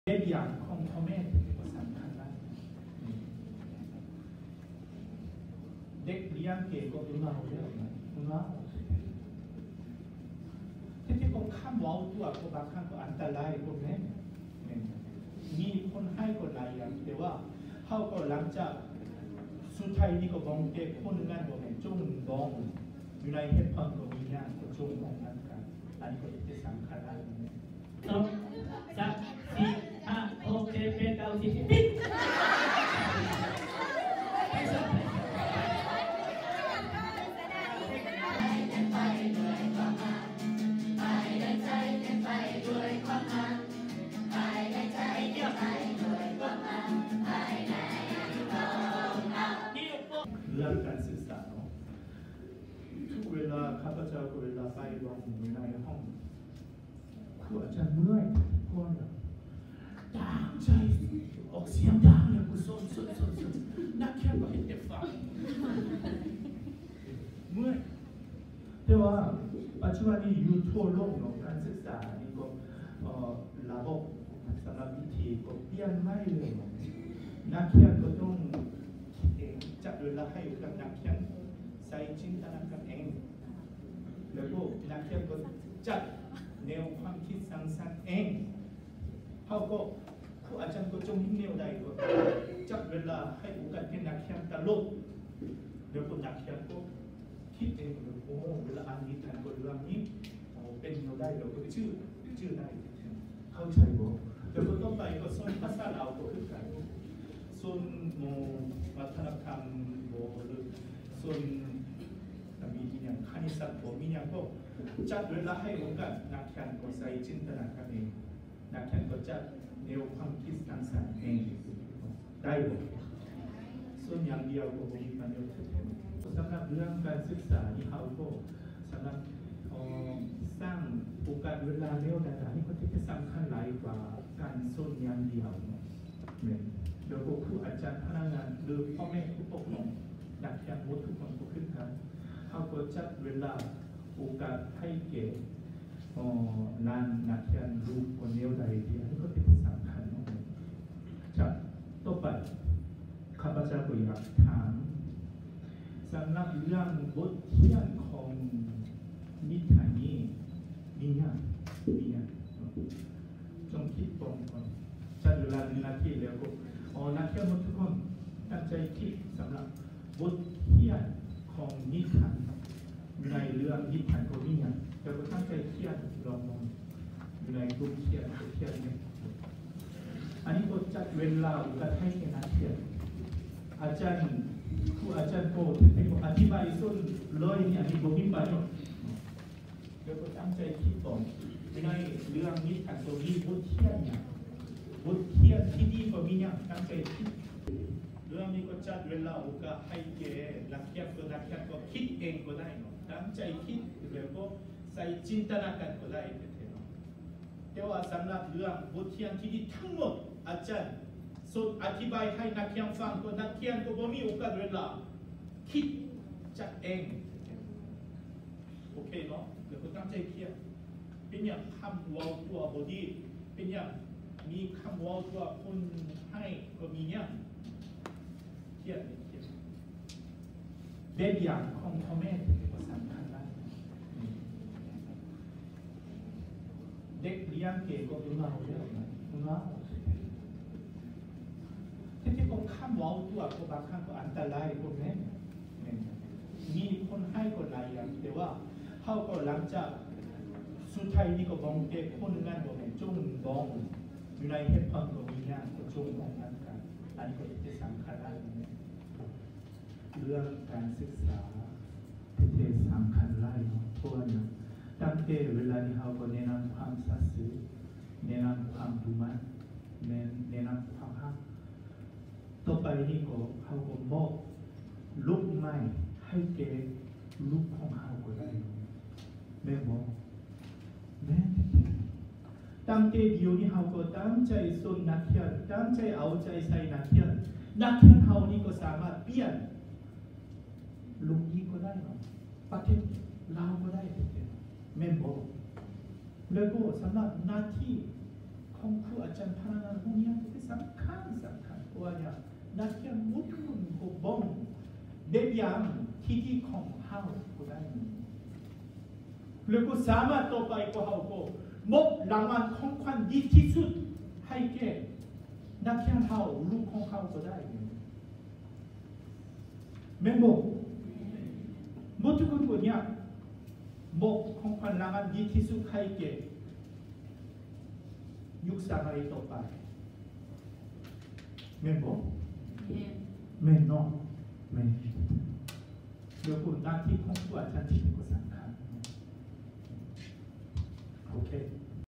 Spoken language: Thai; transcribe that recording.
เด็กอย่างของพ่อแม่เป็นสำคัญนะเด็กเลี้ยงเก่งก็เป็นเราเยอะนะเราที่ผมข้ามว้าวตัวก็บางครั้งก็อันตรายพวกนี้มีคนให้ก็หลายอย่างแต่ว่าเขาก็หลังจากสุดท้ายนี่ก็บองเด็กคนนั้นก็เป็นจงบองอยู่ในเหตุผลก็มีอย่างก็จงบองนั้นกันอันนี้ก็เป็นสำคัญนะ 2 3 4 5 6 7 8 9 10ปิดเรื่องการศึกษาเนาะทุกเวลาข้าพเจ้าก็เวลาไปลองอยู่ในห้องครูอาจารย์เมื่อยก่อนต่างใจออกเสียงดังเลยกูสนนักแค่ก็เห็นแต่ฟังเมื่อยแต่ว่าปัจจุบันนี้อยู่ทั่วโลกเนาะการศึกษานี่ก็ระบบสำหรับวิธีก็เปลี่ยนไม่เลยนักเรียนก็ต้องจัดเวลาให้กับนักเรียนใส่จินตนาการเองแล้วก็นักเรียนก็จัดแนวความคิดสร้างสรรค์เองเขาก็ครูอาจารย์ก็จงแนวใดก็จัดเวลาให้โอกาสให้นักเรียนตลกแล้วก็นักเรียนก็คิดเองโอ้เวลาอ่านนิทานก็เรื่องนี้เป็นแนวใดเราก็ชื่อได้เข้าใจบ่แล้วก็ต้องไปก็สอนภาษาลาวก็คือกันส่วนวัฒนธรรมหรือส่วนมีอย่างคณิตศาสตร์มีอย่างก็จัดเวลาให้โอกาสนักเรียนก็ใส่จินตนาการเองนักเรียนก็จัดแนวความคิดสร้างสรรค์เองได้หมดส่วนอย่างเดียวก็มีปัญญาสำหรับเรื่องการศึกษาที่เขาก็สำหรับสร้างโอกาสเวลาเร็วต่างๆนี่ก็ที่สำคัญหลายกว่าการสอนอย่างเดียวเนี่ยเดี๋ยวครูอาจารย์พนักงานหรือพ่อแม่ผู้ปกครองนักเรียนหมดทุกคนก็ขึ้นกันเขาก็จัดเวลาโอกาสให้เก่นักเรียนรู้คนเดียวใดเดียวนี่ก็เป็นสำคัญมากจากต่อไปข้าพเจ้าก็อยากถามสำหรับเรื่องบทเรียนของนิทานนี้มีอย่างจงคิดตรงก่อนจัดเวลา1 นาทีแล้วก็นักเรียนทุกคนตั้งใจคิดสำหรับบทเรียนของนิทานในเรื่องนิทานก็มีอย่างแล้วก็ตั้งใจเขียนลองมองอยู่ในกลุ่มเขียนเนี่ยอันนี้ก็จัดเวลาการให้แก่นักเรียนอาจารย์ครูอาจารย์โปรดเป็นอธิบายส่วนเลยนี่อันนี้บ่มีประโยชน์แล้วก็ตั้งใจคิดต่อในเรื่องนิทานตัวนี้บทเรียนเนี่ยบทเรียนที่ดีก็มีอย่างตั้งใจคิดเรื่องนี้ก็จัดเวลาโอกาสให้แก่นักเรียนก็คิดเองก็ได้เนาะตั้งใจคิดแล้วก็ใส่จินตนาการก็ได้แต่ว่าสำหรับเรื่องบทเรียนที่ดีทั้งหมดอาจารย์สอนอธิบายให้นักเรียนฟังก็นักเรียนก็บ่มีโอกาสเวลาคิดจัดเองโอเคเนาะแล้วก็ตั้งใจเขียนเป็นอย่างคำว่าตัวบอดี้เป็นอย่างมีคำว่าตัวคนให้ก็มีอย่างเขียนเด็กอย่างของพ่อแม่เป็นสำคัญนะเด็กเลี้ยงเก่งก็เป็นเราเยอะนะเราที่ผมข้ามว้าวตัวก็บางครั้งก็อันตรายพวกนี้มีคนให้ก็หลายอย่างแต่ว่าเขาก็หลังจากสุดท้ายนี่ก็บองเด็กคนนั้นก็เป็นจงบองอยู่ในเหตุผลก็มีอย่างก็จงบองนั้นกันอันนี้ก็เป็นสำคัญนะเรื่องการศึกษาที่สำคัญหลายเนาะเพราะว่าตั้งแต่เวลาที่เขาก็แนะนำความสัตย์ซื่อแนะนำความดูมันแนะนำความฮักต่อไปนี่ก็เขาก็มอบลูกใหม่ให้แก่ลูกของเขาก็ได้แม่บอกแม่ตั้งแต่เดียวนี้เขาก็ตั้งใจสอนนักเรียนตั้งใจเอาใจใส่นักเรียนเขานี่ก็สามารถเปลี่ยนลูกนี้ก็ได้เนาะประเทศลาวก็ได้แม่บอกแล้วก็สำหรับหน้าที่ขของครูอาจารย์พานาพวกนี้ที่สำคัญเพราะว่าเนี่ยนักเรียนมุดคุณก็บ่งเด็กยังที่ของเขาก็ได้แล้วก็สามารถต่อไปก็เขาก็มอบรางวัลของขวัญดีที่สุดให้แก่นักเรียนเขาลูกของเขาก็ได้แม่บอกมดทุกคนก็เนี่ยมอบของขวัญรางวัลดีที่สุดให้แก่ยุคสมัยต่อไปแม่บอกแม่น้องแม่เดี๋ยวคุณหน้าที่ของผู้อาจารย์ที่เป็นคนสำคัญโอเค